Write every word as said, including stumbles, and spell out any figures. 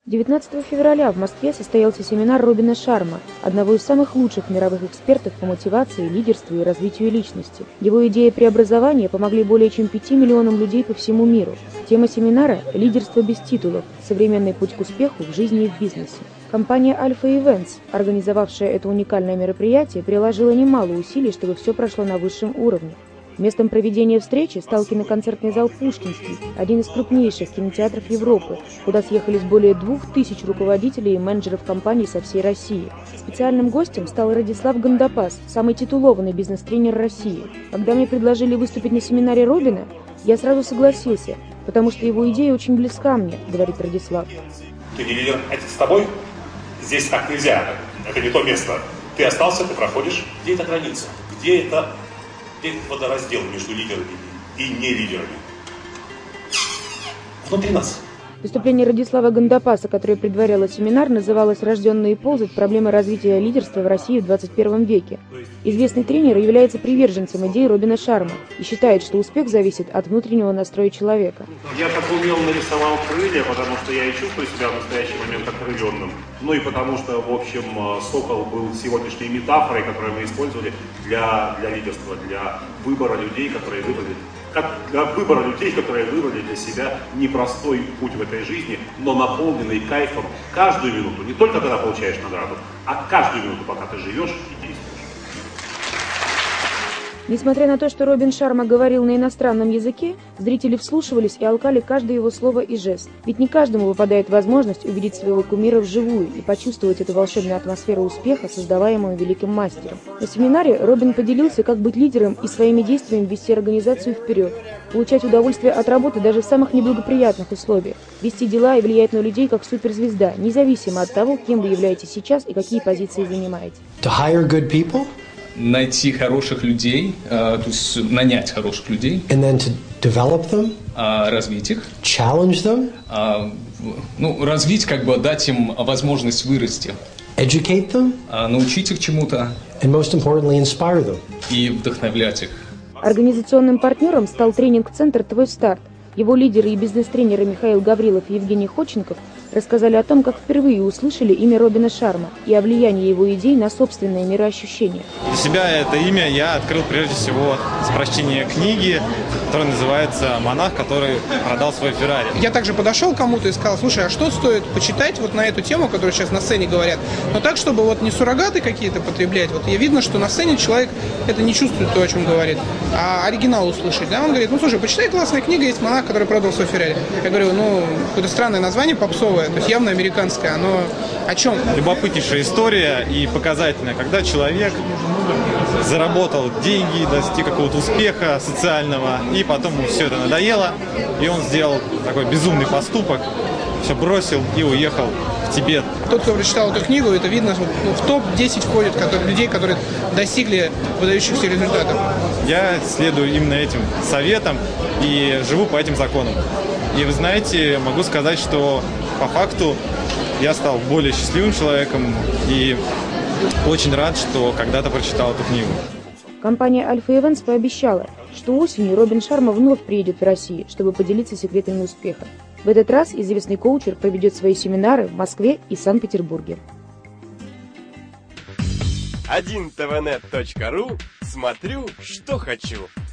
девятнадцатого февраля в Москве состоялся семинар Робина Шарма, одного из самых лучших мировых экспертов по мотивации, лидерству и развитию личности. Его идеи преобразования помогли более чем пяти миллионам людей по всему миру. Тема семинара – «Лидерство без титулов. Современный путь к успеху в жизни и в бизнесе». Компания Альфа Events, организовавшая это уникальное мероприятие, приложила немало усилий, чтобы все прошло на высшем уровне. Местом проведения встречи стал киноконцертный зал «Пушкинский», один из крупнейших кинотеатров Европы, куда съехались более двух тысяч руководителей и менеджеров компаний со всей России. Специальным гостем стал Радислав Гандапас, самый титулованный бизнес-тренер России. Когда мне предложили выступить на семинаре Робина, я сразу согласился, потому что его идея очень близка мне, говорит Радислав. Ты не лидер, это с тобой? Здесь так нельзя, это не то место. Ты остался, ты проходишь. Где эта граница? Где это... водораздел между лидерами и не лидерами. Внутри нас. Выступление Радислава Гандапаса, которое предваряло семинар, называлось «Рожденные ползать. Проблемы развития лидерства в России в двадцать первом веке». Известный тренер является приверженцем идей Робина Шарма и считает, что успех зависит от внутреннего настроя человека. Я так умело нарисовал крылья, потому что я и чувствую себя в настоящий момент окрыленным. Ну и потому что, в общем, сокол был сегодняшней метафорой, которую мы использовали для, для лидерства, для выбора людей, которые выбрали. Как для выбора людей, которые выбрали для себя непростой путь в этой жизни, но наполненный кайфом каждую минуту. Не только когда получаешь награду, а каждую минуту, пока ты живешь и действуешь. Несмотря на то, что Робин Шарма говорил на иностранном языке, зрители вслушивались и алкали каждое его слово и жест. Ведь не каждому выпадает возможность увидеть своего кумира вживую и почувствовать эту волшебную атмосферу успеха, создаваемую великим мастером. На семинаре Робин поделился, как быть лидером и своими действиями вести организацию вперед, получать удовольствие от работы даже в самых неблагоприятных условиях, вести дела и влиять на людей как суперзвезда, независимо от того, кем вы являетесь сейчас и какие позиции занимаете. To hire good people. Найти хороших людей, то есть нанять хороших людей, and then to develop them, развить их, challenge them, ну, развить, как бы дать им возможность вырасти, educate them, научить их чему-то, and most importantly, inspire them. И вдохновлять их. Организационным партнером стал тренинг-центр «Твой старт». Его лидеры и бизнес-тренеры Михаил Гаврилов и Евгений Ходченков рассказали о том, как впервые услышали имя Робина Шарма и о влиянии его идей на собственное мироощущение. Для себя это имя я открыл прежде всего с прочтения книги, которая называется «Монах, который продал свой Феррари». Я также подошел к кому-то и сказал: слушай, а что стоит почитать вот на эту тему, которую сейчас на сцене говорят, но так, чтобы вот не суррогаты какие-то потреблять. Вот я видно, что на сцене человек это не чувствует то, о чем говорит, а оригинал услышать. Да? Он говорит: ну слушай, почитай, классная книга, есть «Монах, который продал свой Феррари». Я говорю: ну, какое-то странное название, попсовое, то есть явно американское, оно о чем? Любопытнейшая история и показательная, когда человек заработал деньги, достиг какого-то успеха социального, и потом ему все это надоело, и он сделал такой безумный поступок, все бросил и уехал в Тибет. Тот, кто прочитал эту книгу, это видно, ну, в топ десять входят которые, людей, которые достигли выдающихся результатов. Я следую именно этим советам и живу по этим законам. И вы знаете, могу сказать, что по факту я стал более счастливым человеком и очень рад, что когда-то прочитал эту книгу. Компания Альфа Events пообещала, что осенью Робин Шарма вновь приедет в Россию, чтобы поделиться секретами успеха. В этот раз известный коучер проведет свои семинары в Москве и Санкт-Петербурге. один тэ вэ нет точка ру. Смотрю, что хочу.